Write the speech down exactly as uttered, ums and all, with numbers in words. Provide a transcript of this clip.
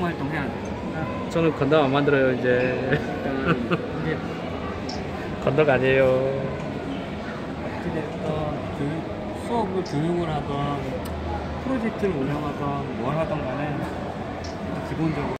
봉사 활동 해야 돼요. 저는 건담 안 만들어요 이제. 이제 건담 아니에요. 어찌됐든 교육, 수업을 교육을 하던 프로젝트를 운영하던 뭘 하던 간에 기본적으로